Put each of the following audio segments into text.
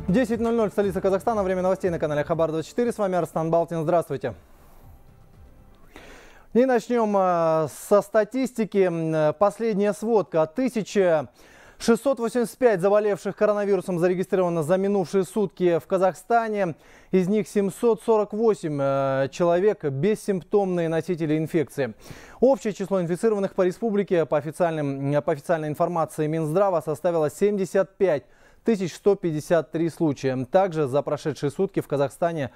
10:00, столица Казахстана. Время новостей на канале Хабар 24. С вами Арстан Балтин. Здравствуйте. И начнем со статистики. Последняя сводка. 1685 заболевших коронавирусом зарегистрировано за минувшие сутки в Казахстане. Из них 748 человек бессимптомные носители инфекции. Общее число инфицированных по республике по официальной информации Минздрава составило 75 153 случая. Также за прошедшие сутки в Казахстане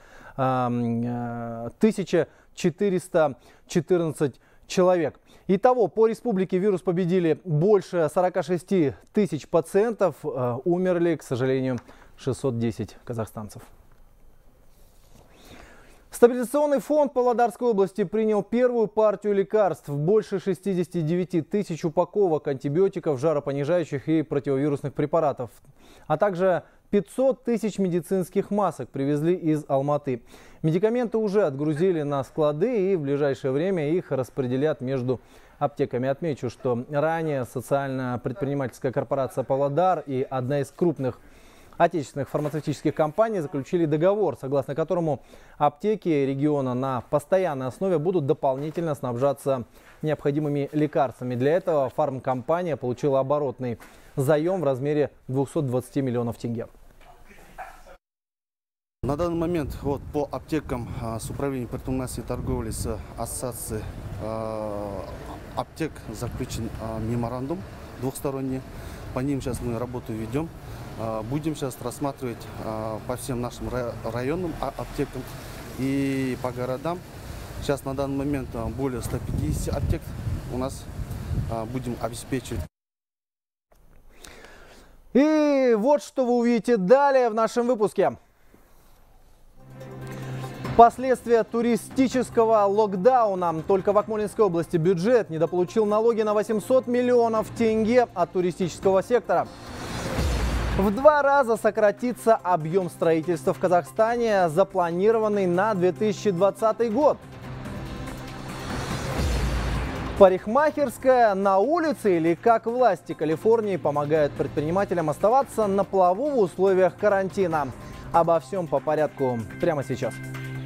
1414 человек. Итого, по республике вирус победили больше 46 тысяч пациентов. Умерли, к сожалению, 610 казахстанцев. Стабилизационный фонд Павлодарской области принял первую партию лекарств. Больше 69 тысяч упаковок антибиотиков, жаропонижающих и противовирусных препаратов. А также 500 тысяч медицинских масок привезли из Алматы. Медикаменты уже отгрузили на склады и в ближайшее время их распределят между аптеками. Отмечу, что ранее социально-предпринимательская корпорация «Павлодар» и одна из крупных отечественных фармацевтических компаний заключили договор, согласно которому аптеки региона на постоянной основе будут дополнительно снабжаться необходимыми лекарствами. Для этого фармкомпания получила оборотный заем в размере 220 миллионов тенге. На данный момент по аптекам с управлением ветеринарной торговли с ассоциацией аптек заключен меморандум двухсторонний. По ним сейчас мы работу ведем. Будем сейчас рассматривать по всем нашим районным аптекам и по городам. Сейчас на данный момент более 150 аптек у нас будем обеспечивать. И вот что вы увидите далее в нашем выпуске. Последствия туристического локдауна. Только в Акмолинской области бюджет недополучил налоги на 800 миллионов тенге от туристического сектора. В 2 раза сократится объем строительства в Казахстане, запланированный на 2020 год. Парикмахерская на улице или как власти Калифорнии помогают предпринимателям оставаться на плаву в условиях карантина. Обо всем по порядку прямо сейчас.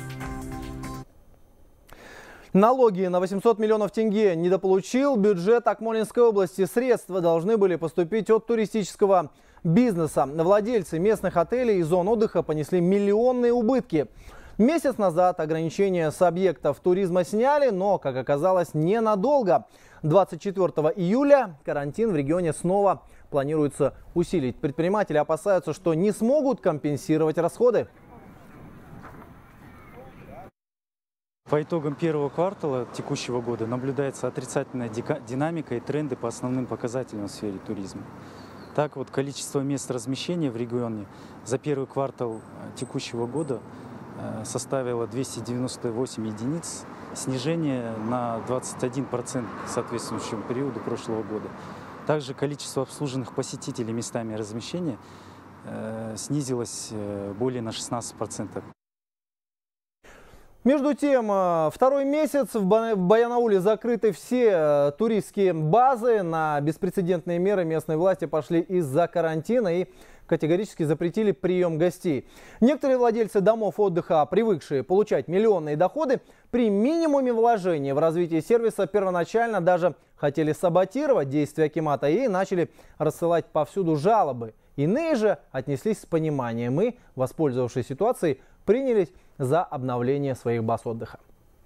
Налоги на 800 миллионов тенге недополучил бюджет Акмолинской области. Средства должны были поступить от туристического бизнеса. Владельцы местных отелей и зон отдыха понесли миллионные убытки. Месяц назад ограничения с объектов туризма сняли, но, как оказалось, ненадолго. 24 июля карантин в регионе снова планируется усилить. Предприниматели опасаются, что не смогут компенсировать расходы. По итогам первого квартала текущего года наблюдается отрицательная динамика и тренды по основным показателям в сфере туризма. Так вот, количество мест размещения в регионе за первый квартал текущего года составило 298 единиц, снижение на 21% к соответствующему периоду прошлого года. Также количество обслуженных посетителей местами размещения снизилось более на 16%. Между тем, второй месяц в Баянауле закрыты все туристские базы. На беспрецедентные меры местные власти пошли из-за карантина и категорически запретили прием гостей. Некоторые владельцы домов отдыха, привыкшие получать миллионные доходы, при минимуме вложения в развитие сервиса первоначально даже хотели саботировать действия акимата и начали рассылать повсюду жалобы. Иные же отнеслись с пониманием и, воспользовавшись ситуацией, принялись за обновление своих баз отдыха.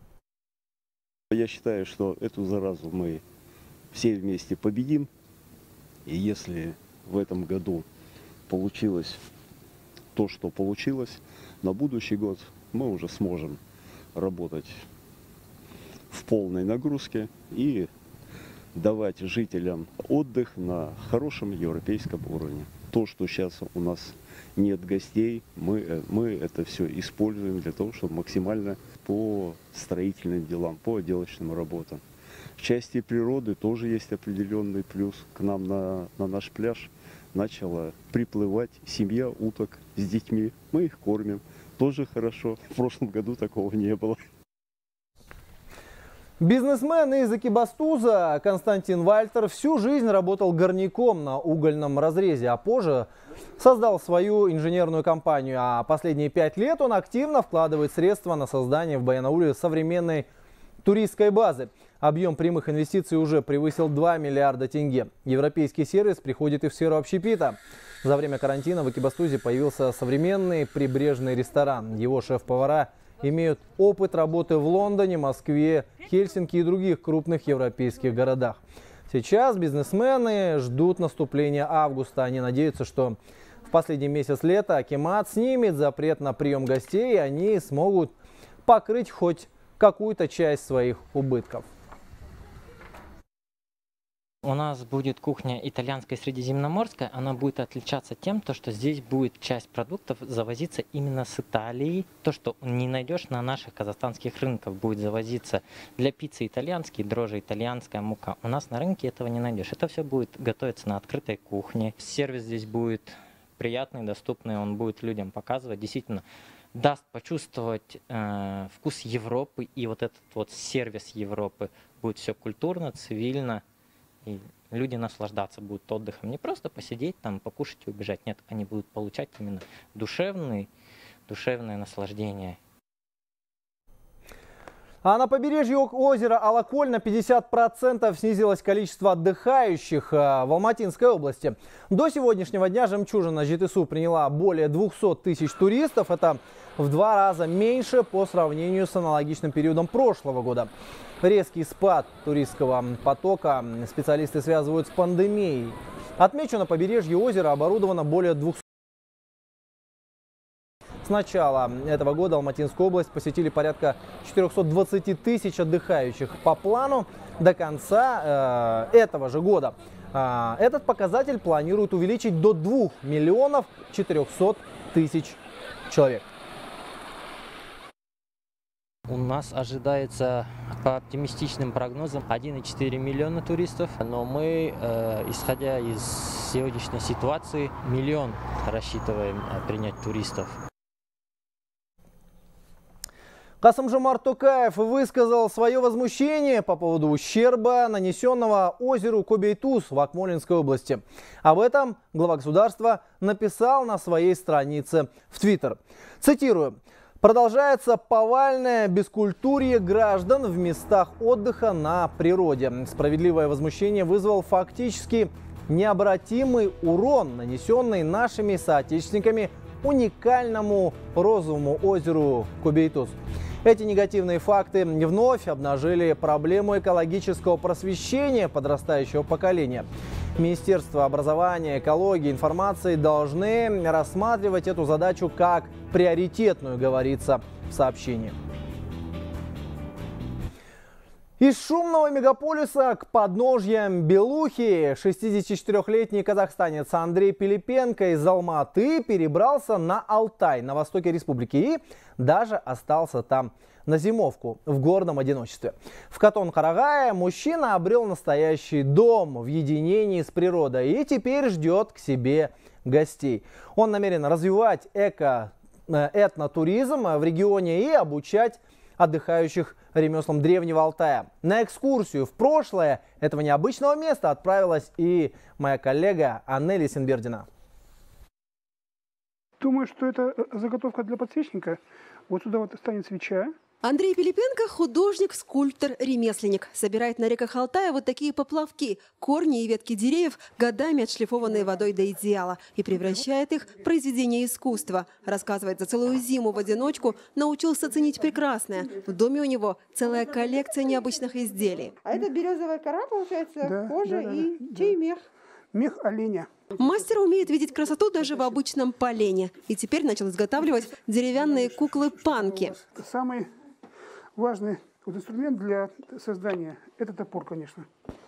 Я считаю, что эту заразу мы все вместе победим. И если в этом году получилось то, что получилось, на будущий год мы уже сможем работать в полной нагрузке и давать жителям отдых на хорошем европейском уровне. То, что сейчас у нас нет гостей, мы это все используем для того, чтобы максимально по строительным делам, по отделочным работам. В части природы тоже есть определенный плюс. К нам на наш пляж начала приплывать семья уток с детьми. Мы их кормим. Тоже хорошо. В прошлом году такого не было. Бизнесмен из Экибастуза Константин Вальтер всю жизнь работал горняком на угольном разрезе, а позже создал свою инженерную компанию. А последние 5 лет он активно вкладывает средства на создание в Баянауле современной туристской базы. Объем прямых инвестиций уже превысил 2 миллиарда тенге. Европейский сервис приходит и в сферу общепита. За время карантина в Экибастузе появился современный прибрежный ресторан. Его шеф-повара имеют опыт работы в Лондоне, Москве, Хельсинки и других крупных европейских городах. Сейчас бизнесмены ждут наступления августа. Они надеются, что в последний месяц лета акимат снимет запрет на прием гостей, и они смогут покрыть хоть какую-то часть своих убытков. У нас будет кухня итальянская, средиземноморская. Она будет отличаться тем, что здесь будет часть продуктов завозиться именно с Италии. То, что не найдешь на наших казахстанских рынках, будет завозиться для пиццы итальянские, дрожжи итальянская, мука. У нас на рынке этого не найдешь. Это все будет готовиться на открытой кухне. Сервис здесь будет приятный, доступный. Он будет людям показывать. Действительно даст почувствовать вкус Европы. И вот этот вот сервис Европы. Будет все культурно, цивильно. И люди наслаждаться будут отдыхом. Не просто посидеть там, покушать и убежать. Нет, они будут получать именно душевное наслаждение. А на побережье озера Алаколь на 50% снизилось количество отдыхающих в Алматинской области. До сегодняшнего дня жемчужина ЖТСУ приняла более 200 тысяч туристов. Это в 2 раза меньше по сравнению с аналогичным периодом прошлого года. Резкий спад туристского потока специалисты связывают с пандемией. Отмечу, на побережье озера оборудовано более 200. С начала этого года Алматинскую область посетили порядка 420 тысяч отдыхающих. По плану до конца этого же года этот показатель планируют увеличить до 2 миллионов 400 тысяч человек. У нас ожидается, по оптимистичным прогнозам, 1,4 миллиона туристов. Но мы, исходя из сегодняшней ситуации, 1 миллион рассчитываем принять туристов. Касым-Жомарт Токаев высказал свое возмущение по поводу ущерба, нанесенного озеру Кобейтуз в Акмолинской области. Об этом глава государства написал на своей странице в Твиттер. Цитирую. «Продолжается повальное бескультурье граждан в местах отдыха на природе. Справедливое возмущение вызвал фактически необратимый урон, нанесенный нашими соотечественниками уникальному розовому озеру Кобейтуз. Эти негативные факты вновь обнажили проблему экологического просвещения подрастающего поколения. Министерство образования, экологии, информации должны рассматривать эту задачу как приоритетную, говорится в сообщении. Из шумного мегаполиса к подножьям Белухи 64-летний казахстанец Андрей Пилипенко из Алматы перебрался на Алтай, на востоке республики, и даже остался там на зимовку в горном одиночестве. В Катон-Карагае мужчина обрел настоящий дом в единении с природой и теперь ждет к себе гостей. Он намерен развивать этнотуризм в регионе и обучать отдыхающих ремеслам древнего Алтая. На экскурсию в прошлое этого необычного места отправилась и моя коллега Аннели Синбердина. Думаю, что это заготовка для подсвечника. Вот сюда вот станет свеча. Андрей Пилипенко – художник, скульптор, ремесленник. Собирает на реках Алтая вот такие поплавки, корни и ветки деревьев, годами отшлифованные водой до идеала, и превращает их в произведение искусства. Рассказывает, за целую зиму в одиночку научился ценить прекрасное. В доме у него целая коллекция необычных изделий. А это березовая кора, получается, Да, кожа да, и да. чей мех? Мех оленя. Мастер умеет видеть красоту даже в обычном полене. И теперь начал изготавливать деревянные куклы-панки. Самый важный вот инструмент для создания – это топор, конечно.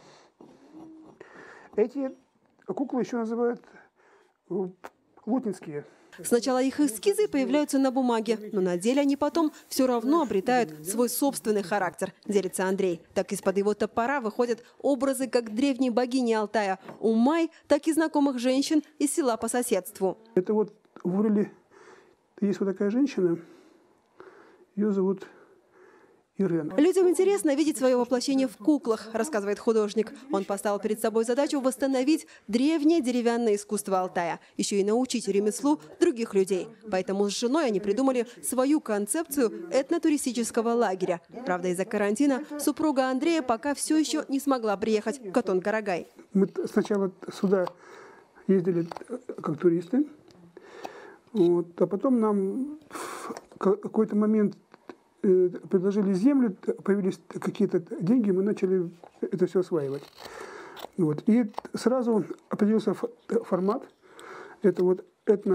Эти куклы еще называют плотницкие. Сначала их эскизы появляются на бумаге, но на деле они потом все равно обретают свой собственный характер, делится Андрей. Так из-под его топора выходят образы как древней богини Алтая Умай, так и знакомых женщин из села по соседству. Это вот в Урале есть вот такая женщина, ее зовут Ирен. Людям интересно видеть свое воплощение в куклах, рассказывает художник. Он поставил перед собой задачу восстановить древнее деревянное искусство Алтая, еще и научить ремеслу других людей. Поэтому с женой они придумали свою концепцию этнотуристического лагеря. Правда, из-за карантина супруга Андрея пока все еще не смогла приехать в Катон-Карагай. Мы сначала сюда ездили как туристы, вот, а потом нам в какой-то момент предложили землю, появились какие-то деньги, мы начали это все осваивать. Вот. И сразу определился формат. Это вот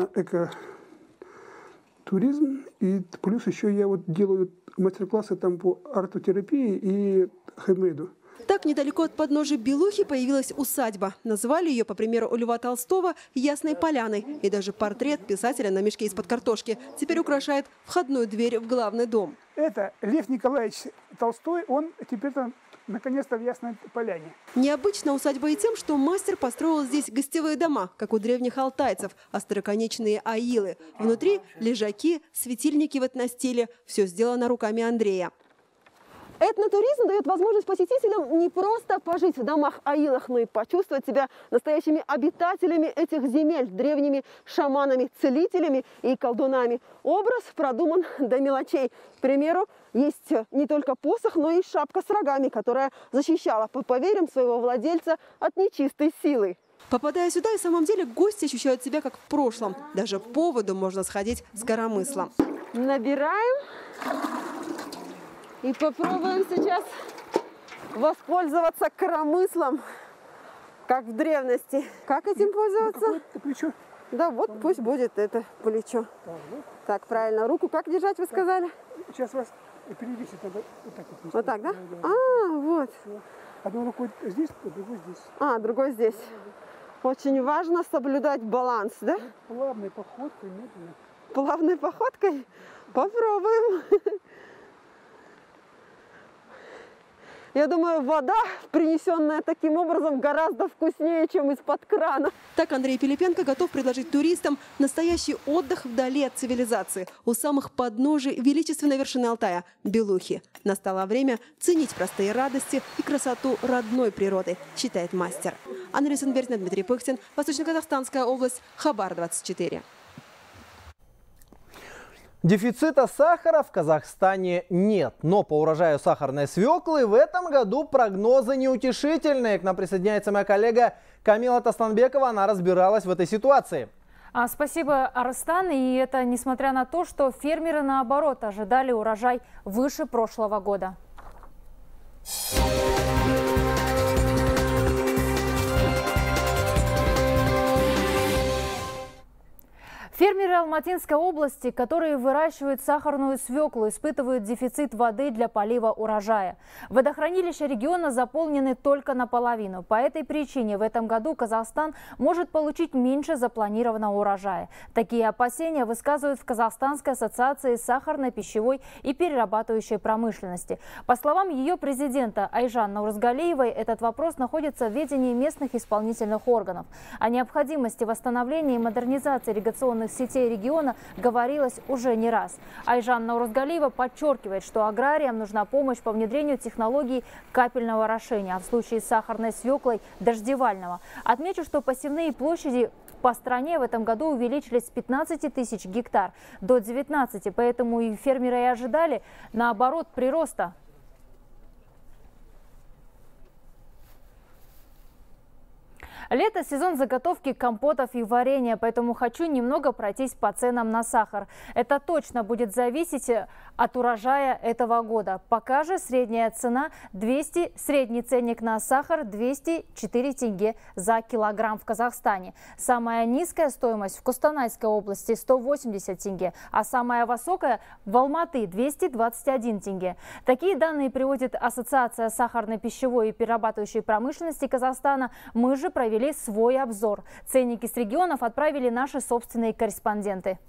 этно-эко-туризм. И плюс еще я вот делаю мастер-классы там по артотерапии и хендмейду. Так, недалеко от подножия Белухи появилась усадьба. Назвали ее, по примеру Льва Толстого, «Ясной поляной». И даже портрет писателя на мешке из-под картошки теперь украшает входную дверь в главный дом. Это Лев Николаевич Толстой, он теперь-то наконец-то в Ясной Поляне. Необычна усадьба и тем, что мастер построил здесь гостевые дома, как у древних алтайцев, остроконечные аилы. Внутри лежаки, светильники в этностиле. Все сделано руками Андрея. Этнотуризм дает возможность посетителям не просто пожить в домах-аилах, но и почувствовать себя настоящими обитателями этих земель, древними шаманами, целителями и колдунами. Образ продуман до мелочей. К примеру, есть не только посох, но и шапка с рогами, которая защищала, по поверьям, своего владельца от нечистой силы. Попадая сюда, и в самом деле гости ощущают себя как в прошлом. Даже по воду можно сходить с коромыслом. Набираем. И попробуем сейчас воспользоваться коромыслом, как в древности. Как этим пользоваться? Плечо. Да, вот пусть будет это плечо. Так, правильно. Руку как держать, вы сказали? Сейчас вас перевесит вот так вот. Вот так, да? А, вот. Одной рукой здесь, другой здесь. А, другой здесь. Очень важно соблюдать баланс, да? Плавной походкой, медленно. Плавной походкой? Попробуем. Я думаю, вода, принесенная таким образом, гораздо вкуснее, чем из-под крана. Так Андрей Пилипенко готов предложить туристам настоящий отдых вдали от цивилизации, у самых подножий величественной вершины Алтая – Белухи. Настало время ценить простые радости и красоту родной природы, считает мастер. Анна Рисенбергна, Дмитрий Пыхтин, Восточно-Казахстанская область, Хабар 24. Дефицита сахара в Казахстане нет, но по урожаю сахарной свеклы в этом году прогнозы неутешительные. К нам присоединяется моя коллега Камила Тастанбекова, она разбиралась в этой ситуации. Спасибо, Арыстан. И это несмотря на то, что фермеры, наоборот, ожидали урожай выше прошлого года. Фермеры Алматинской области, которые выращивают сахарную свеклу, испытывают дефицит воды для полива урожая. Водохранилища региона заполнены только наполовину. По этой причине в этом году Казахстан может получить меньше запланированного урожая. Такие опасения высказывают в Казахстанской ассоциации сахарной, пищевой и перерабатывающей промышленности. По словам ее президента Айжан Наурузгалиевой, этот вопрос находится в ведении местных исполнительных органов. О необходимости восстановления и модернизации ирригационных сетей региона говорилось уже не раз. Айжан Наурузгалиева подчеркивает, что аграриям нужна помощь по внедрению технологий капельного орошения, а в случае с сахарной свеклой – дождевального. Отмечу, что посевные площади по стране в этом году увеличились с 15 тысяч гектар до 19, поэтому и фермеры и ожидали, наоборот, прироста. Лето – сезон заготовки компотов и варенья, поэтому хочу немного пройтись по ценам на сахар. Это точно будет зависеть от урожая этого года. Пока же средняя цена 200, средний ценник на сахар 204 тенге за килограмм в Казахстане. Самая низкая стоимость в Костанайской области 180 тенге, а самая высокая в Алматы 221 тенге. Такие данные приводит Ассоциация сахарной, пищевой и перерабатывающей промышленности Казахстана. Мы же провели свой обзор. Ценники с регионов отправили наши собственные корреспонденты.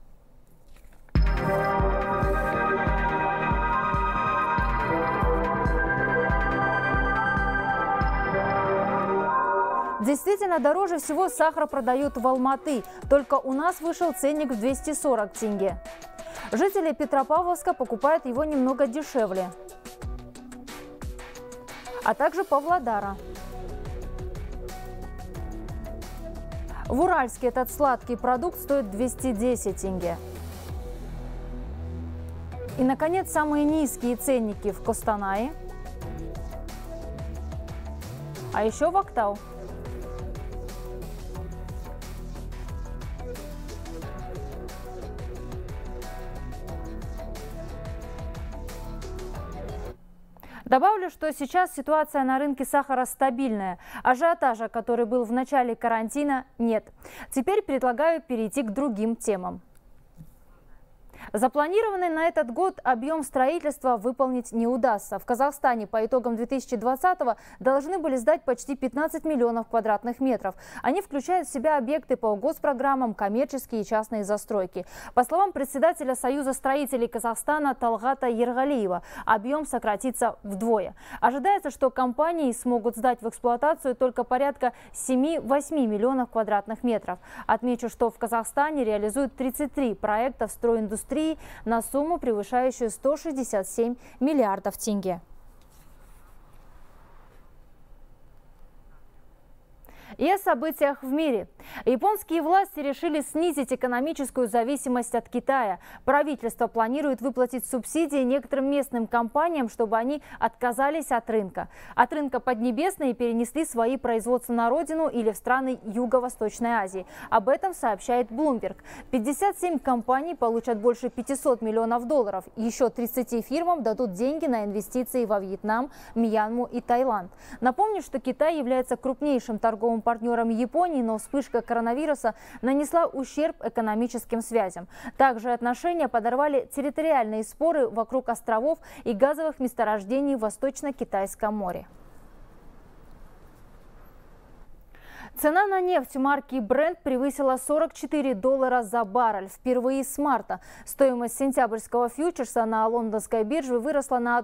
Действительно, дороже всего сахар продают в Алматы. Только у нас вышел ценник в 240 тенге. Жители Петропавловска покупают его немного дешевле, а также Павлодара. В Уральске этот сладкий продукт стоит 210 тенге. И, наконец, самые низкие ценники в Костанае, а еще в Актау. Добавлю, что сейчас ситуация на рынке сахара стабильная. Ажиотажа, который был в начале карантина, нет. Теперь предлагаю перейти к другим темам. Запланированный на этот год объем строительства выполнить не удастся. В Казахстане по итогам 2020-го должны были сдать почти 15 миллионов квадратных метров. Они включают в себя объекты по госпрограммам, коммерческие и частные застройки. По словам председателя Союза строителей Казахстана Талгата Ергалиева, объем сократится вдвое. Ожидается, что компании смогут сдать в эксплуатацию только порядка 7-8 миллионов квадратных метров. Отмечу, что в Казахстане реализуют 33 проекта в стройиндустрии на сумму, превышающую 167 миллиардов тенге. И о событиях в мире. Японские власти решили снизить экономическую зависимость от Китая. Правительство планирует выплатить субсидии некоторым местным компаниям, чтобы они отказались от рынка. От рынка Поднебесной перенесли свои производства на родину или в страны Юго-Восточной Азии. Об этом сообщает Bloomberg. 57 компаний получат больше 500 миллионов долларов. Еще 30 фирмам дадут деньги на инвестиции во Вьетнам, Мьянму и Таиланд. Напомню, что Китай является крупнейшим торговым партнером Японии, но вспышка коронавируса нанесла ущерб экономическим связям. Также отношения подорвали территориальные споры вокруг островов и газовых месторождений в Восточно-Китайском море. Цена на нефть марки Brent превысила $44 за баррель впервые с марта. Стоимость сентябрьского фьючерса на лондонской бирже выросла на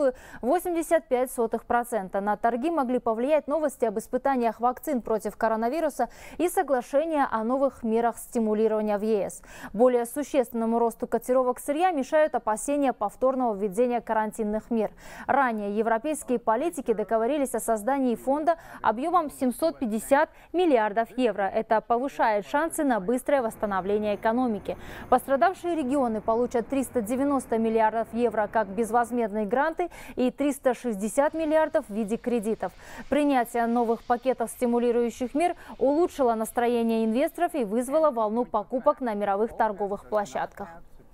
1,85%. На торги могли повлиять новости об испытаниях вакцин против коронавируса и соглашения о новых мерах стимулирования в ЕС. Более существенному росту котировок сырья мешают опасения повторного введения карантинных мер. Ранее европейские политики договорились о создании фонда объемом 750 миллиардов евро. Это повышает шансы на быстрое восстановление экономики. Пострадавшие регионы получат 390 миллиардов евро как безвозмездные гранты и 360 миллиардов в виде кредитов. Принятие новых пакетов стимулирующих мер улучшило настроение инвесторов и вызвало волну покупок на мировых торговых площадках.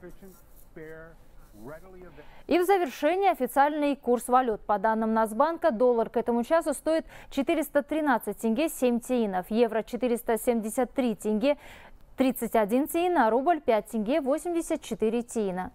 И в завершение официальный курс валют. По данным Нацбанка, доллар к этому часу стоит 413 тенге 7 тиинов, евро 473 тенге 31 тиин, а рубль 5 тенге 84 тиина.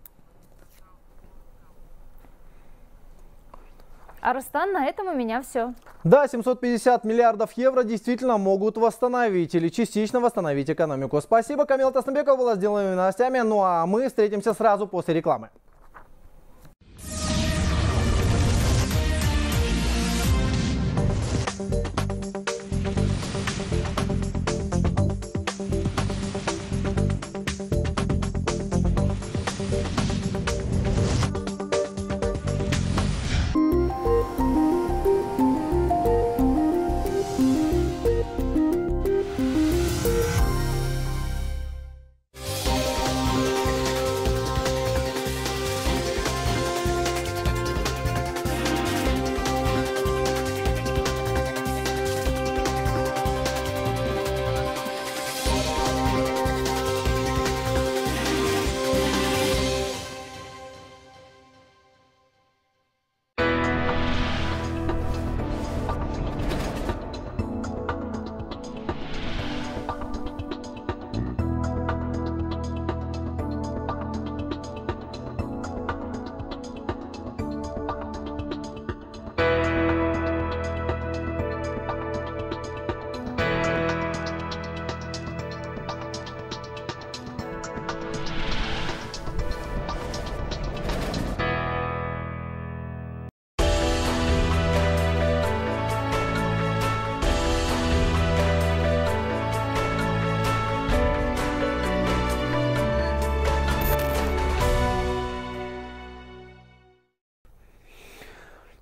Арыстан, на этом у меня все. Да, 750 миллиардов евро действительно могут восстановить или частично восстановить экономику. Спасибо, Камила Таснабекова была сделанными новостями. Ну а мы встретимся сразу после рекламы.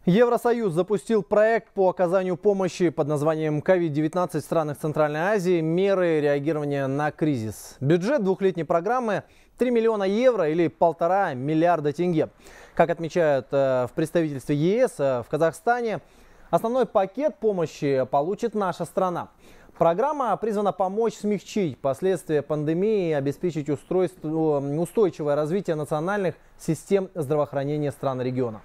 Евросоюз запустил проект по оказанию помощи под названием COVID-19 в странах Центральной Азии. Меры реагирования на кризис. Бюджет двухлетней программы 3 миллиона евро или 1,5 миллиарда тенге. Как отмечают в представительстве ЕС в Казахстане, основной пакет помощи получит наша страна. Программа призвана помочь смягчить последствия пандемии и обеспечить устойчивое развитие национальных систем здравоохранения стран региона.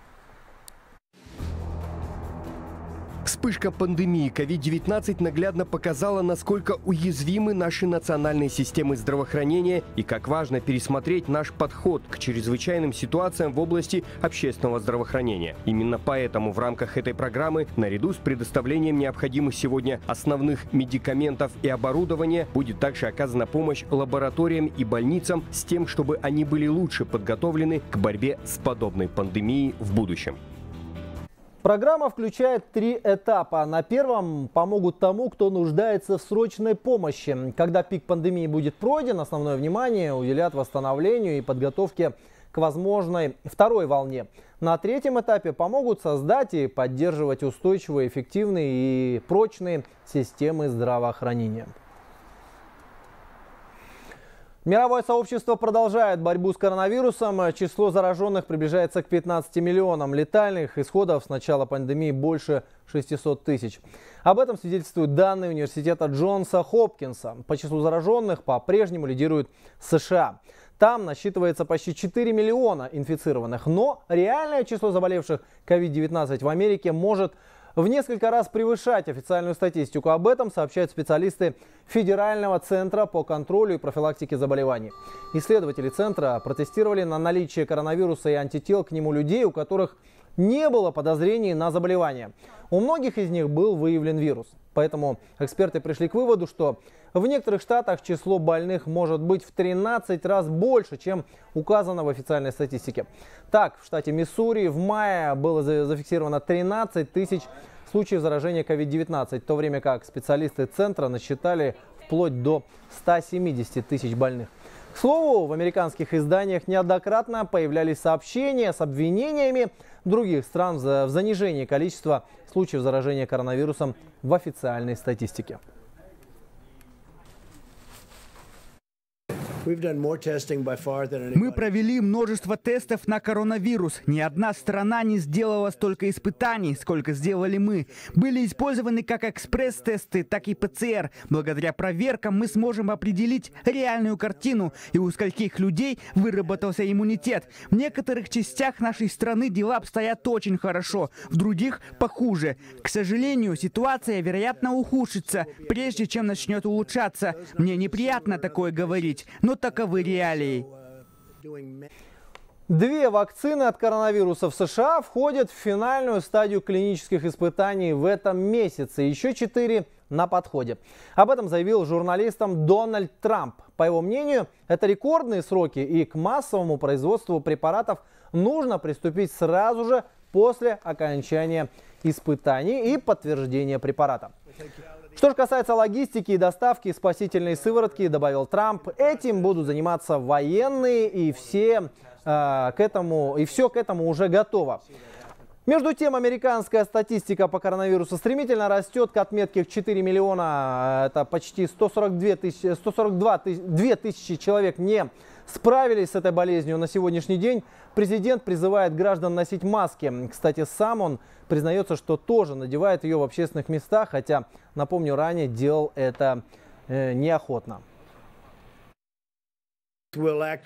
Вспышка пандемии COVID-19 наглядно показала, насколько уязвимы наши национальные системы здравоохранения и как важно пересмотреть наш подход к чрезвычайным ситуациям в области общественного здравоохранения. Именно поэтому в рамках этой программы, наряду с предоставлением необходимых сегодня основных медикаментов и оборудования, будет также оказана помощь лабораториям и больницам с тем, чтобы они были лучше подготовлены к борьбе с подобной пандемией в будущем. Программа включает 3 этапа. На первом помогут тому, кто нуждается в срочной помощи. Когда пик пандемии будет пройден, основное внимание уделят восстановлению и подготовке к возможной второй волне. На третьем этапе помогут создать и поддерживать устойчивые, эффективные и прочные системы здравоохранения. Мировое сообщество продолжает борьбу с коронавирусом. Число зараженных приближается к 15 миллионам. Летальных исходов с начала пандемии больше 600 тысяч. Об этом свидетельствуют данные университета Джонса Хопкинса. По числу зараженных по-прежнему лидирует США. Там насчитывается почти 4 миллиона инфицированных. Но реальное число заболевших COVID-19 в Америке может в несколько раз превышать официальную статистику. Об этом сообщают специалисты Федерального центра по контролю и профилактике заболеваний. Исследователи центра протестировали на наличие коронавируса и антител к нему людей, у которых не было подозрений на заболевание. У многих из них был выявлен вирус. Поэтому эксперты пришли к выводу, что в некоторых штатах число больных может быть в 13 раз больше, чем указано в официальной статистике. Так, в штате Миссури в мае было зафиксировано 13 тысяч случаев заражения COVID-19, в то время как специалисты центра насчитали вплоть до 170 тысяч больных. К слову, в американских изданиях неоднократно появлялись сообщения с обвинениями других стран в занижении количества случаев заражения коронавирусом в официальной статистике. Мы провели множество тестов на коронавирус. Ни одна страна не сделала столько испытаний, сколько сделали мы. Были использованы как экспресс-тесты, так и ПЦР. Благодаря проверкам мы сможем определить реальную картину и у скольких людей выработался иммунитет. В некоторых частях нашей страны дела обстоят очень хорошо, в других похуже. К сожалению, ситуация, вероятно, ухудшится, прежде чем начнет улучшаться. Мне неприятно такое говорить, но таковы реалии. 2 вакцины от коронавируса в США входят в финальную стадию клинических испытаний в этом месяце. Еще 4 на подходе. Об этом заявил журналистам Дональд Трамп. По его мнению, это рекордные сроки, и к массовому производству препаратов нужно приступить сразу же после окончания испытаний и подтверждения препарата. Что же касается логистики и доставки спасительной сыворотки, добавил Трамп, этим будут заниматься военные, и все к этому уже готово. Между тем, американская статистика по коронавирусу стремительно растет к отметке в 4 миллиона. Это почти 142 тысячи человек не справились с этой болезнью на сегодняшний день. Президент призывает граждан носить маски. Кстати, сам он признается, что тоже надевает ее в общественных местах, хотя, напомню, ранее делал это неохотно. У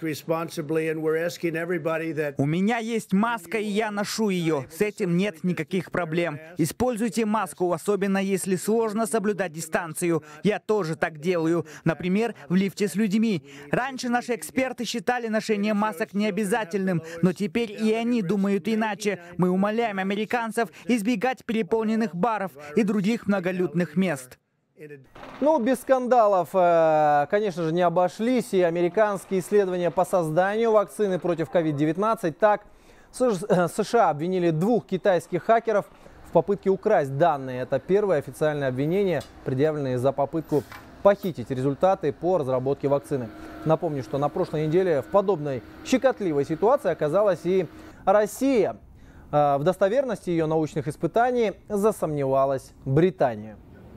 меня есть маска, и я ношу ее. С этим нет никаких проблем. Используйте маску, особенно если сложно соблюдать дистанцию. Я тоже так делаю. Например, в лифте с людьми. Раньше наши эксперты считали ношение масок необязательным, но теперь и они думают иначе. Мы умоляем американцев избегать переполненных баров и других многолюдных мест. Ну, без скандалов, конечно же, не обошлись и американские исследования по созданию вакцины против COVID-19. Так, США обвинили 2 китайских хакеров в попытке украсть данные. Это первое официальное обвинение, предъявленное за попытку похитить результаты по разработке вакцины. Напомню, что на прошлой неделе в подобной щекотливой ситуации оказалась и Россия. В достоверности ее научных испытаний засомневалась Британия.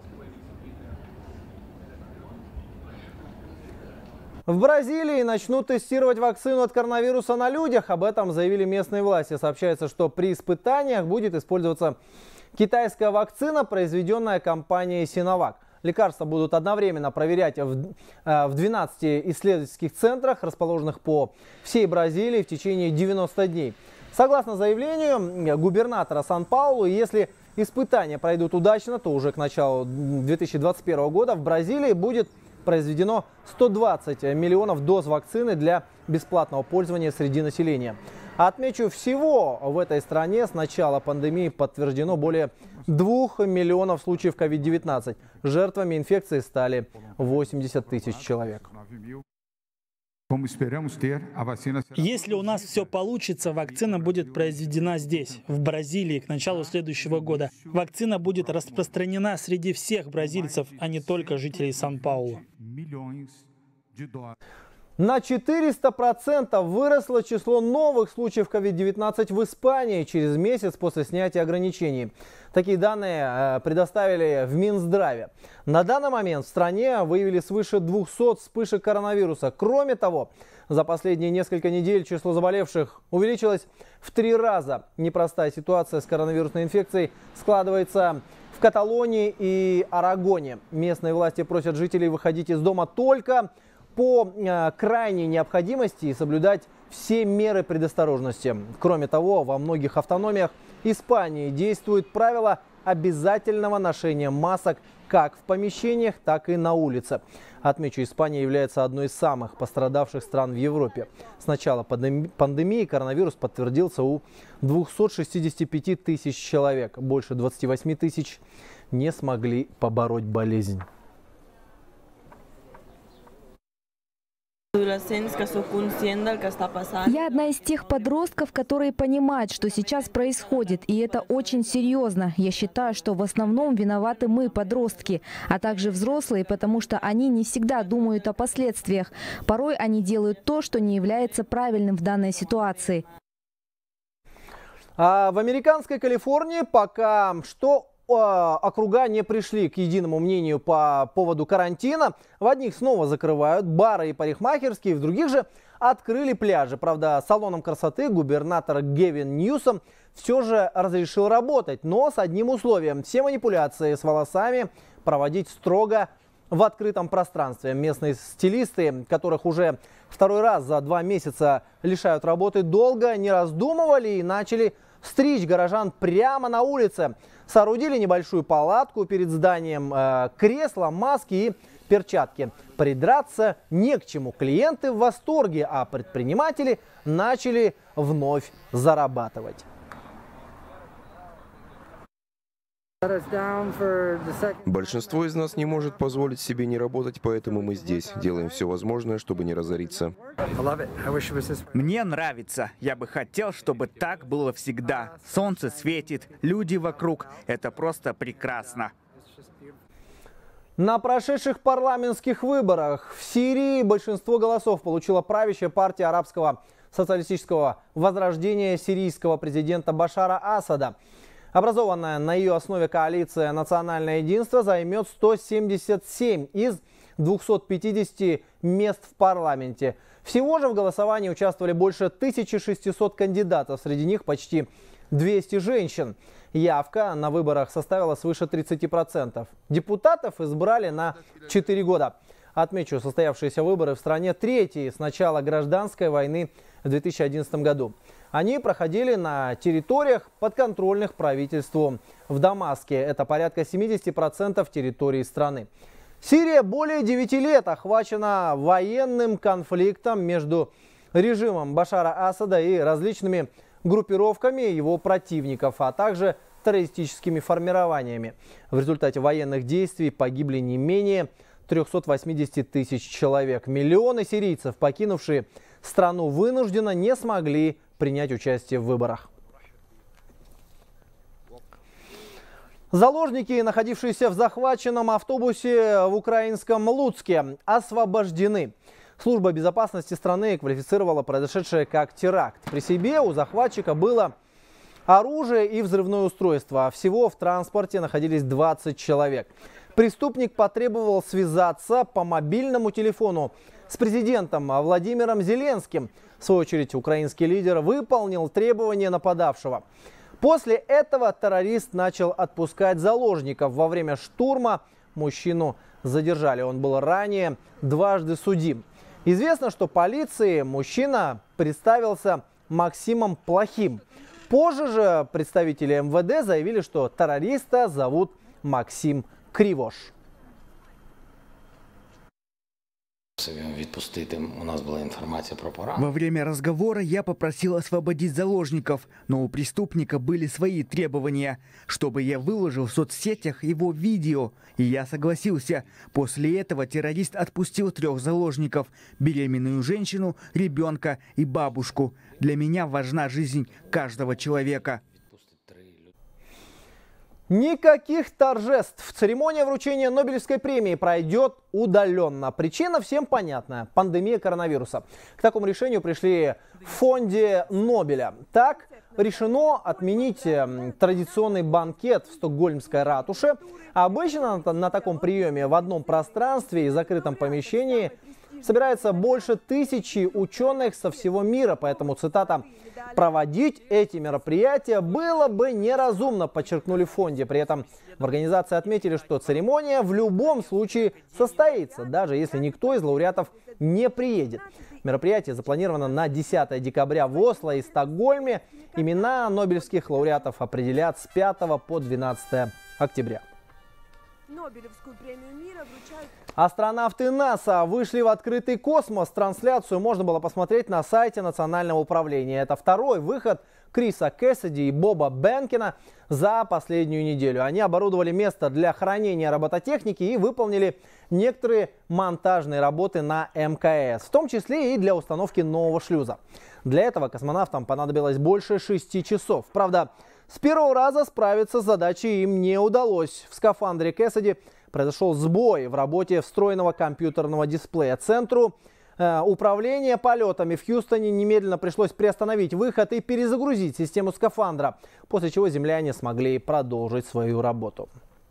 В Бразилии начнут тестировать вакцину от коронавируса на людях. Об этом заявили местные власти. Сообщается, что при испытаниях будет использоваться китайская вакцина, произведенная компанией Sinovac. Лекарства будут одновременно проверять в 12 исследовательских центрах, расположенных по всей Бразилии в течение 90 дней. Согласно заявлению губернатора Сан-Паулу, если испытания пройдут удачно, то уже к началу 2021 года в Бразилии будет произведено 120 миллионов доз вакцины для бесплатного пользования среди населения. Отмечу, всего в этой стране с начала пандемии подтверждено более 2 миллионов случаев COVID-19. Жертвами инфекции стали 80 тысяч человек. Если у нас все получится, вакцина будет произведена здесь, в Бразилии, к началу следующего года. Вакцина будет распространена среди всех бразильцев, а не только жителей Сан-Паулу. На 400% выросло число новых случаев COVID-19 в Испании через месяц после снятия ограничений. Такие данные предоставили в Минздраве. На данный момент в стране выявили свыше 200 вспышек коронавируса. Кроме того, за последние несколько недель число заболевших увеличилось в 3 раза. Непростая ситуация с коронавирусной инфекцией складывается в Каталонии и Арагоне. Местные власти просят жителей выходить из дома только по крайней необходимости и соблюдать все меры предосторожности. Кроме того, во многих автономиях Испании действует правило обязательного ношения масок как в помещениях, так и на улице. Отмечу, Испания является одной из самых пострадавших стран в Европе. С начала пандемии коронавирус подтвердился у 265 тысяч человек. Больше 28 тысяч не смогли побороть болезнь. Я одна из тех подростков, которые понимают, что сейчас происходит, и это очень серьезно. Я считаю, что в основном виноваты мы, подростки, а также взрослые, потому что они не всегда думают о последствиях. Порой они делают то, что не является правильным в данной ситуации. А в американской Калифорнии пока что округа не пришли к единому мнению по поводу карантина. В одних снова закрывают бары и парикмахерские, в других же открыли пляжи. Правда, салонам красоты губернатор Гевин Ньюсом все же разрешил работать, но с одним условием: все манипуляции с волосами проводить строго в открытом пространстве. Местные стилисты, которых уже второй раз за 2 месяца лишают работы, долго не раздумывали и начали стричь горожан прямо на улице. Соорудили небольшую палатку перед зданием, кресла, маски и перчатки. Придраться не к чему. Клиенты в восторге, а предприниматели начали вновь зарабатывать. Большинство из нас не может позволить себе не работать, поэтому мы здесь. Делаем все возможное, чтобы не разориться. Мне нравится. Я бы хотел, чтобы так было всегда. Солнце светит, люди вокруг. Это просто прекрасно. На прошедших парламентских выборах в Сирии большинство голосов получила правящая партия арабского социалистического возрождения сирийского президента Башара Асада. Образованная на ее основе коалиция «Национальное единство» займет 177 из 250 мест в парламенте. Всего же в голосовании участвовали больше 1600 кандидатов, среди них почти 200 женщин. Явка на выборах составила свыше 30%. Депутатов избрали на 4 года. Отмечу, состоявшиеся выборы в стране третьи с начала гражданской войны в 2011 году. Они проходили на территориях, подконтрольных правительству в Дамаске. Это порядка 70% территории страны. Сирия более 9 лет охвачена военным конфликтом между режимом Башара Асада и различными группировками его противников, а также террористическими формированиями. В результате военных действий погибли не менее 380 тысяч человек. Миллионы сирийцев, покинувшие страну вынужденно, не смогли принять участие в выборах. Заложники, находившиеся в захваченном автобусе в украинском Луцке, освобождены. Служба безопасности страны квалифицировала произошедшее как теракт. При себе у захватчика было оружие и взрывное устройство. Всего в транспорте находились 20 человек. Преступник потребовал связаться по мобильному телефону с президентом Владимиром Зеленским. В свою очередь, украинский лидер выполнил требования нападавшего. После этого террорист начал отпускать заложников. Во время штурма мужчину задержали. Он был ранее дважды судим. Известно, что полиции мужчина представился Максимом Плохим. Позже же представители МВД заявили, что террориста зовут Максим Кривош. Во время разговора я попросил освободить заложников, но у преступника были свои требования, чтобы я выложил в соцсетях его видео, и я согласился. После этого террорист отпустил 3 заложников – беременную женщину, ребенка и бабушку. Для меня важна жизнь каждого человека. Никаких торжеств. Церемония вручения Нобелевской премии пройдет удаленно. Причина всем понятная – пандемия коронавируса. К такому решению пришли в фонде Нобеля. Так решено отменить традиционный банкет в Стокгольмской ратуше. Обычно на таком приеме в одном пространстве и закрытом помещении собирается больше 1000 ученых со всего мира. Поэтому, цитата, «проводить эти мероприятия было бы неразумно», подчеркнули в фонде. При этом в организации отметили, что церемония в любом случае состоится, даже если никто из лауреатов не приедет. Мероприятие запланировано на 10 декабря в Осло и Стокгольме. Имена нобелевских лауреатов определят с 5 по 12 октября. Нобелевскую премию мира вручают... Астронавты НАСА вышли в открытый космос. Трансляцию можно было посмотреть на сайте Национального управления. Это второй выход Криса Кэссиди и Боба Бенкена за последнюю неделю. Они оборудовали место для хранения робототехники и выполнили некоторые монтажные работы на МКС, в том числе и для установки нового шлюза. Для этого космонавтам понадобилось больше 6 часов. Правда, с первого раза справиться с задачей им не удалось. В скафандре Кэссиди произошел сбой в работе встроенного компьютерного дисплея. Центру управления полетами в Хьюстоне немедленно пришлось приостановить выход и перезагрузить систему скафандра, после чего земляне смогли продолжить свою работу.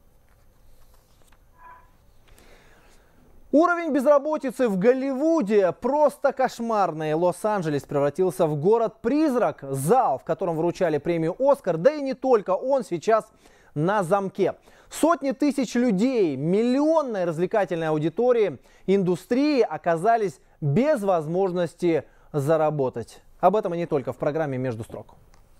Уровень безработицы в Голливуде просто кошмарный. Лос-Анджелес превратился в город-призрак. Зал, в котором вручали премию «Оскар», да и не только он, сейчас на замке. Сотни тысяч людей, миллионной развлекательной аудитории, индустрии оказались без возможности заработать. Об этом и не только в программе «Между строк».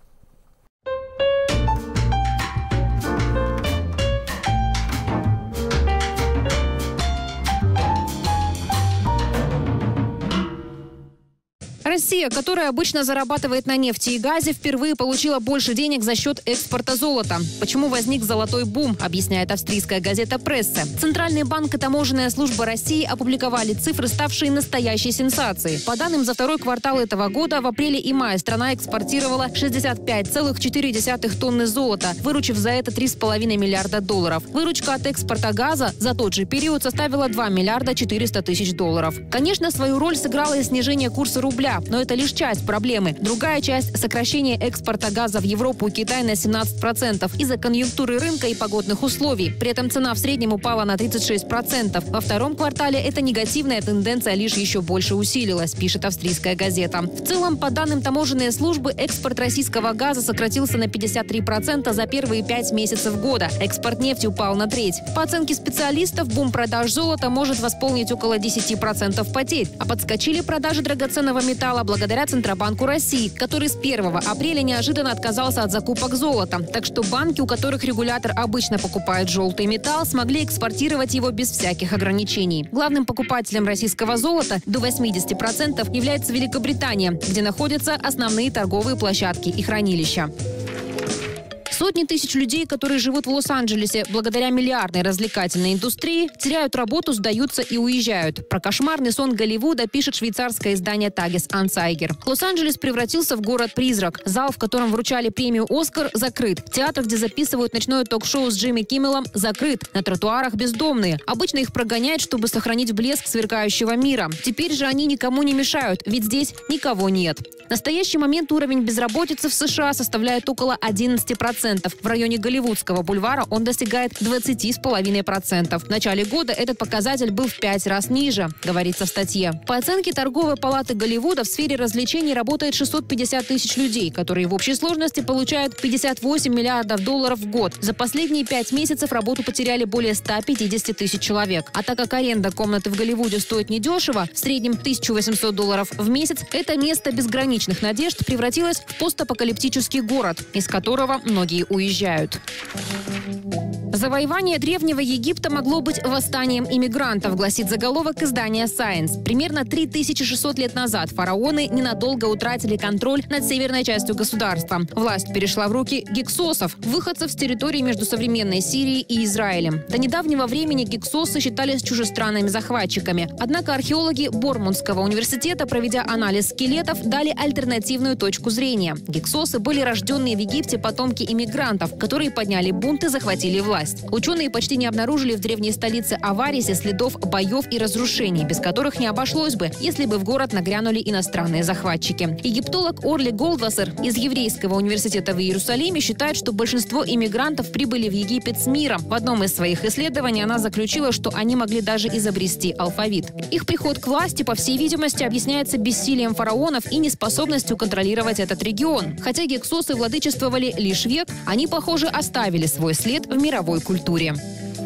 Россия, которая обычно зарабатывает на нефти и газе, впервые получила больше денег за счет экспорта золота. Почему возник золотой бум, объясняет австрийская газета «Прессе». Центральный банк и таможенная служба России опубликовали цифры, ставшие настоящей сенсацией. По данным за второй квартал этого года, в апреле и мае страна экспортировала 65,4 тонны золота, выручив за это $3,5 миллиарда. Выручка от экспорта газа за тот же период составила $2 миллиарда 400 тысяч. Конечно, свою роль сыграло и снижение курса рубля. Но это лишь часть проблемы. Другая часть – сокращение экспорта газа в Европу и Китай на 17% из-за конъюнктуры рынка и погодных условий. При этом цена в среднем упала на 36%. Во втором квартале эта негативная тенденция лишь еще больше усилилась, пишет австрийская газета. В целом, по данным таможенной службы, экспорт российского газа сократился на 53% за первые 5 месяцев года. Экспорт нефти упал на треть. По оценке специалистов, бум продаж золота может восполнить около 10% потерь. А подскочили продажи драгоценного металла благодаря Центробанку России, который с 1 апреля неожиданно отказался от закупок золота. Так что банки, у которых регулятор обычно покупает желтый металл, смогли экспортировать его без всяких ограничений. Главным покупателем российского золота до 80% является Великобритания, где находятся основные торговые площадки и хранилища. Сотни тысяч людей, которые живут в Лос-Анджелесе благодаря миллиардной развлекательной индустрии, теряют работу, сдаются и уезжают. Про кошмарный сон Голливуда пишет швейцарское издание Tages Anzeiger. Лос-Анджелес превратился в город-призрак. Зал, в котором вручали премию «Оскар», закрыт. Театр, где записывают ночное ток-шоу с Джимми Киммелом, закрыт. На тротуарах бездомные. Обычно их прогоняют, чтобы сохранить блеск сверкающего мира. Теперь же они никому не мешают, ведь здесь никого нет. В настоящий момент уровень безработицы в США составляет около 11%. В районе Голливудского бульвара он достигает 20,5%. В начале года этот показатель был в 5 раз ниже, говорится в статье. По оценке торговой палаты Голливуда в сфере развлечений работает 650 тысяч людей, которые в общей сложности получают 58 миллиардов долларов в год. За последние 5 месяцев работу потеряли более 150 тысяч человек. А так как аренда комнаты в Голливуде стоит недешево, в среднем 1800 долларов в месяц, это место безграничных надежд превратилось в постапокалиптический город, из которого многие уезжают. Завоевание Древнего Египта могло быть восстанием иммигрантов, гласит заголовок издания Science. Примерно 3600 лет назад фараоны ненадолго утратили контроль над северной частью государства. Власть перешла в руки гиксосов, выходцев с территории между современной Сирией и Израилем. До недавнего времени гиксосы считались чужестранными захватчиками. Однако археологи Бормундского университета, проведя анализ скелетов, дали альтернативную точку зрения. Гиксосы были рожденные в Египте потомки иммигрантов, которые подняли бунт и захватили власть. Ученые почти не обнаружили в древней столице Аварисе следов боев и разрушений, без которых не обошлось бы, если бы в город нагрянули иностранные захватчики. Египтолог Орли Голдвассер из Еврейского университета в Иерусалиме считает, что большинство иммигрантов прибыли в Египет с миром. В одном из своих исследований она заключила, что они могли даже изобрести алфавит. Их приход к власти, по всей видимости, объясняется бессилием фараонов и неспособностью контролировать этот регион. Хотя гиксосы владычествовали лишь век, они, похоже, оставили свой след в мировой культуре.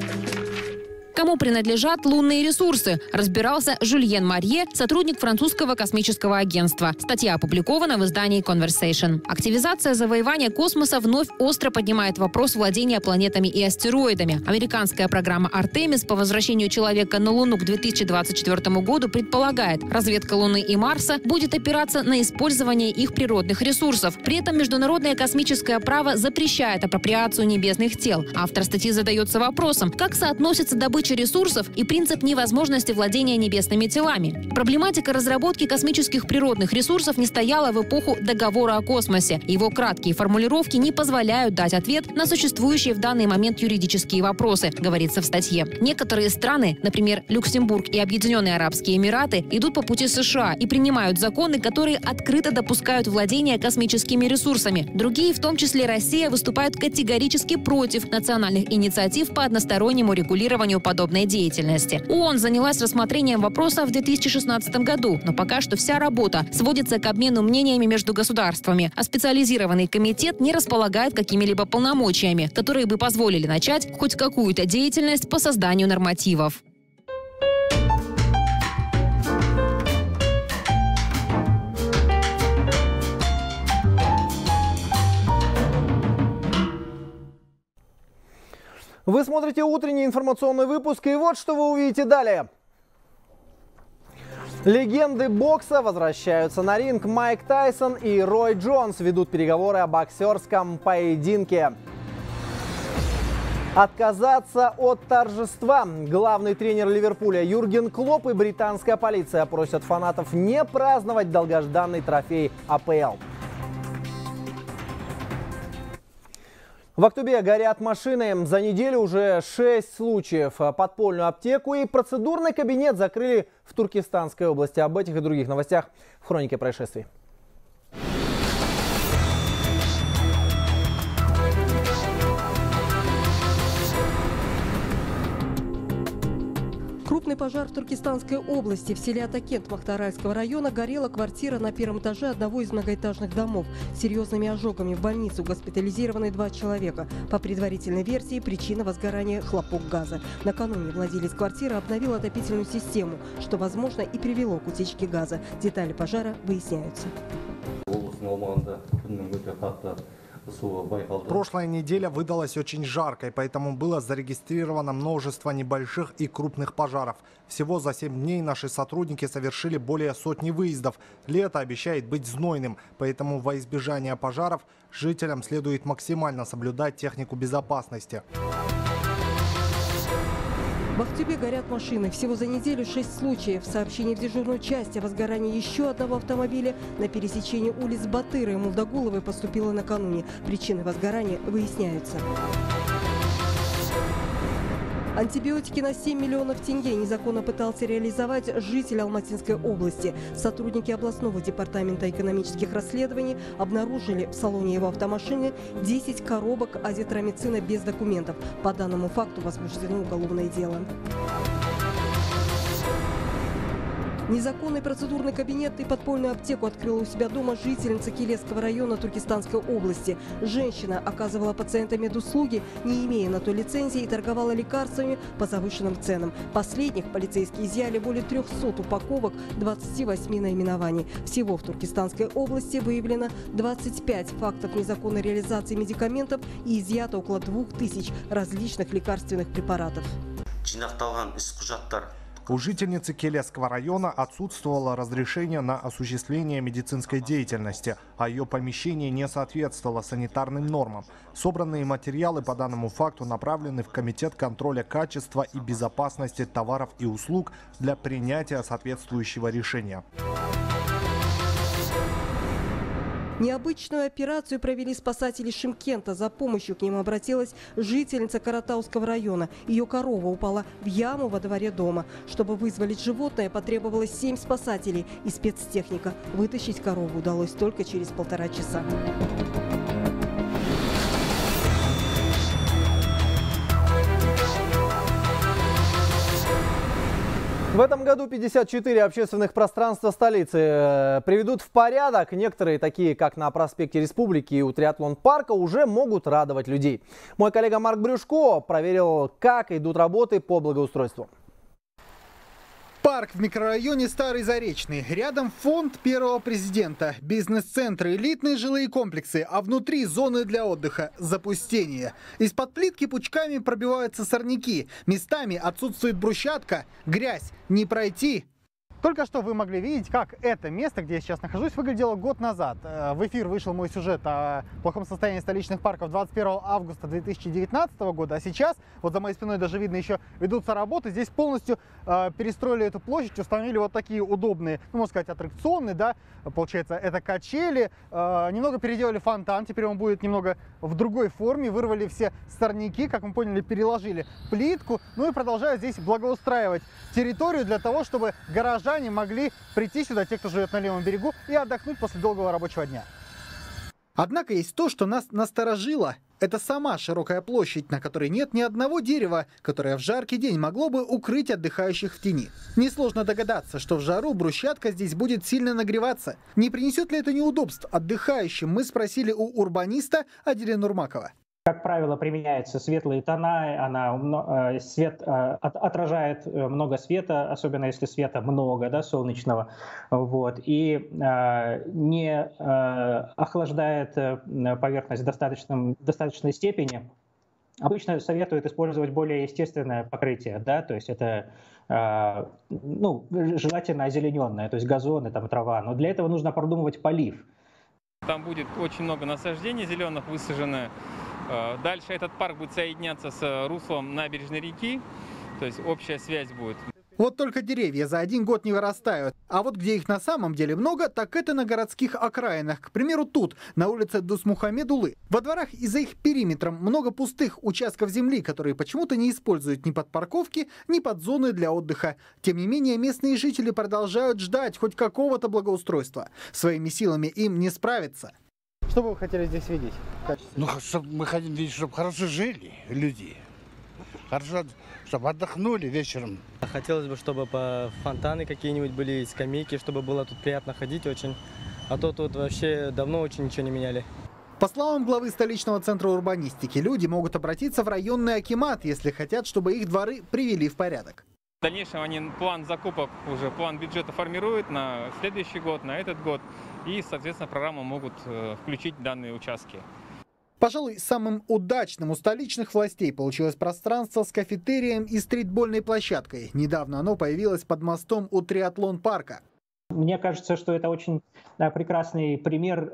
Кому принадлежат лунные ресурсы, разбирался Жюльен Марье, сотрудник французского космического агентства. Статья опубликована в издании Conversation. Активизация завоевания космоса вновь остро поднимает вопрос владения планетами и астероидами. Американская программа Артемис по возвращению человека на Луну к 2024 году предполагает, разведка Луны и Марса будет опираться на использование их природных ресурсов. При этом международное космическое право запрещает апроприацию небесных тел. Автор статьи задается вопросом, как соотносится добыча ресурсов и принцип невозможности владения небесными телами. Проблематика разработки космических природных ресурсов не стояла в эпоху договора о космосе. Его краткие формулировки не позволяют дать ответ на существующие в данный момент юридические вопросы, говорится в статье. Некоторые страны, например, Люксембург и Объединенные Арабские Эмираты, идут по пути США и принимают законы, которые открыто допускают владение космическими ресурсами. Другие, в том числе Россия, выступают категорически против национальных инициатив по одностороннему регулированию подобной деятельности. ООН занялась рассмотрением вопроса в 2016 году, но пока что вся работа сводится к обмену мнениями между государствами, а специализированный комитет не располагает какими-либо полномочиями, которые бы позволили начать хоть какую-то деятельность по созданию нормативов. Вы смотрите утренний информационный выпуск, и вот что вы увидите далее. Легенды бокса возвращаются на ринг. Майк Тайсон и Рой Джонс ведут переговоры о боксерском поединке. Отказаться от торжества. Главный тренер Ливерпуля Юрген Клопп и британская полиция просят фанатов не праздновать долгожданный трофей АПЛ. В Актубе горят машины. За неделю уже 6 случаев. Подпольную аптеку и процедурный кабинет закрыли в Туркестанской области. Об этих и других новостях в хронике происшествий. Крупный пожар в Туркестанской области. В селе Атакент Махтаральского района горела квартира на первом этаже одного из многоэтажных домов. С серьезными ожогами в больницу госпитализированы 2 человека. По предварительной версии, причина возгорания – хлопок газа. Накануне владелец квартиры обновил отопительную систему, что, возможно, и привело к утечке газа. Детали пожара выясняются. Прошлая неделя выдалась очень жаркой, поэтому было зарегистрировано множество небольших и крупных пожаров. Всего за 7 дней наши сотрудники совершили более 100 выездов. Лето обещает быть знойным, поэтому во избежание пожаров жителям следует максимально соблюдать технику безопасности. В Актубе горят машины. Всего за неделю 6 случаев. Сообщение в дежурную часть о возгорании еще одного автомобиля на пересечении улиц Батыры и Мулдагуловой поступило накануне. Причины возгорания выясняются. Антибиотики на 7 миллионов тенге незаконно пытался реализовать житель Алматинской области. Сотрудники областного департамента экономических расследований обнаружили в салоне его автомашины 10 коробок азитромицина без документов. По данному факту возбуждено уголовное дело. Незаконный процедурный кабинет и подпольную аптеку открыла у себя дома жительница Килесского района Туркестанской области. Женщина оказывала пациентам медуслуги, не имея на то лицензии, и торговала лекарствами по завышенным ценам. Последних полицейские изъяли более 300 упаковок 28 наименований. Всего в Туркестанской области выявлено 25 фактов незаконной реализации медикаментов и изъято около 2000 различных лекарственных препаратов. У жительницы Келесского района отсутствовало разрешение на осуществление медицинской деятельности, а ее помещение не соответствовало санитарным нормам. Собранные материалы по данному факту направлены в Комитет контроля качества и безопасности товаров и услуг для принятия соответствующего решения. Необычную операцию провели спасатели Шымкента. За помощью к ним обратилась жительница Каратауского района. Ее корова упала в яму во дворе дома. Чтобы вызволить животное, потребовалось 7 спасателей и спецтехника. Вытащить корову удалось только через 1,5 часа. В этом году 54 общественных пространства столицы приведут в порядок. Некоторые, такие как на проспекте Республики и у Триатлон-парка, уже могут радовать людей. Мой коллега Марк Брюшко проверил, как идут работы по благоустройству. Парк в микрорайоне Старый Заречный. Рядом фонд первого президента. Бизнес-центры, элитные жилые комплексы, а внутри зоны для отдыха. Запустение. Из-под плитки пучками пробиваются сорняки. Местами отсутствует брусчатка. Грязь. Не пройти. Только что вы могли видеть, как это место, где я сейчас нахожусь, выглядело год назад. В эфир вышел мой сюжет о плохом состоянии столичных парков 21 августа 2019 года. А сейчас, вот за моей спиной даже видно, еще ведутся работы. Здесь полностью перестроили эту площадь, установили вот такие удобные, ну, можно сказать, аттракционные, да, получается, это качели. Немного переделали фонтан, теперь он будет немного в другой форме. Вырвали все сорняки, как мы поняли, переложили плитку. Ну и продолжают здесь благоустраивать территорию для того, чтобы горожане могли прийти сюда, те, кто живет на левом берегу, и отдохнуть после долгого рабочего дня. Однако есть то, что нас насторожило. Это сама широкая площадь, на которой нет ни одного дерева, которое в жаркий день могло бы укрыть отдыхающих в тени. Несложно догадаться, что в жару брусчатка здесь будет сильно нагреваться. Не принесет ли это неудобств отдыхающим, мы спросили у урбаниста Адиля Нурмакова. Как правило, применяются светлые тона, свет отражает много света, особенно если света много, да, солнечного, вот, и не охлаждает поверхность в достаточной степени. Обычно советуют использовать более естественное покрытие, да, то есть это желательно озелененное, то есть газоны, там, трава, но для этого нужно продумывать полив. Там будет очень много насаждений зеленых высажено. Дальше этот парк будет соединяться с руслом набережной реки, то есть общая связь будет. Вот только деревья за один год не вырастают. А вот где их на самом деле много, так это на городских окраинах. К примеру, тут, на улице Дусмухамедулы. Во дворах и за их периметром много пустых участков земли, которые почему-то не используют ни под парковки, ни под зоны для отдыха. Тем не менее, местные жители продолжают ждать хоть какого-то благоустройства. Своими силами им не справиться. Что бы вы хотели здесь видеть? Ну, мы хотим видеть, чтобы хорошо жили люди. Хорошо, чтобы отдохнули вечером. Хотелось бы, чтобы фонтаны какие-нибудь были, скамейки, чтобы было тут приятно ходить очень. А то тут вообще давно очень ничего не меняли. По словам главы столичного центра урбанистики, люди могут обратиться в районный акимат, если хотят, чтобы их дворы привели в порядок. В дальнейшем они план закупок, уже план бюджета формируют на следующий год, на этот год. И, соответственно, программу могут включить данные участки. Пожалуй, самым удачным у столичных властей получилось пространство с кафетерием и стритбольной площадкой. Недавно оно появилось под мостом у Триатлон-парка. Мне кажется, что это очень прекрасный пример,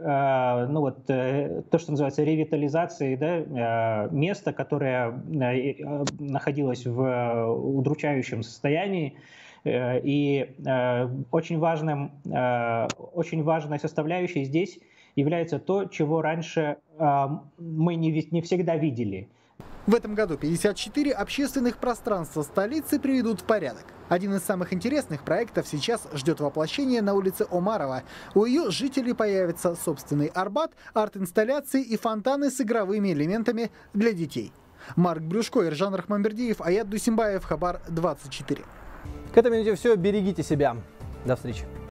то, что называется ревитализацией, да, места, которое находилось в удручающем состоянии. И очень важной составляющей здесь является то, чего раньше мы не всегда видели. В этом году 54 общественных пространства столицы приведут в порядок. Один из самых интересных проектов сейчас ждет воплощения на улице Омарова. У ее жителей появится собственный Арбат, арт-инсталляции и фонтаны с игровыми элементами для детей. Марк Брюшко, Иржан Рахманбердиев, Аят Дусимбаев, Хабар 24. К этой минуте все. Берегите себя. До встречи.